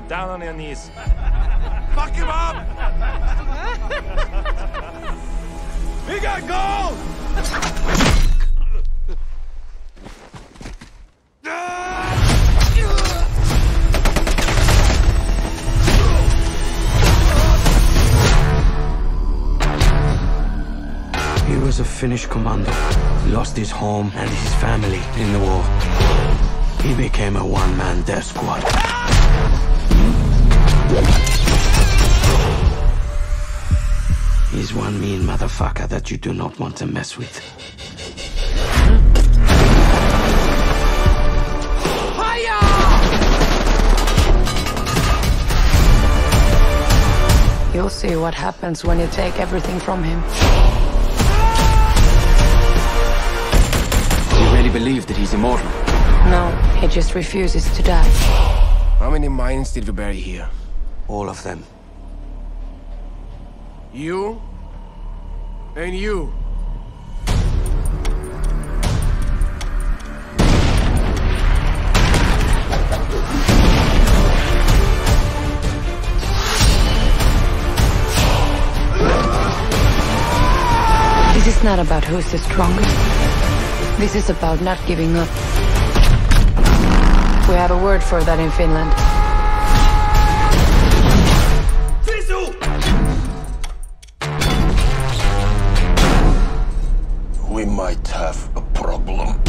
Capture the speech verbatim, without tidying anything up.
Down on your knees. Fuck him up! We got gold! He was a Finnish commando. He lost his home and his family in the war. He became a one-man death squad. He's one mean motherfucker that you do not want to mess with. You'll see what happens when you take everything from him. You really believe that he's immortal? No, he just refuses to die. How many minds did we bury here? All of them. You? And you? This is not about who's the strongest. This is about not giving up. We have a word for that in Finland. We might have a problem.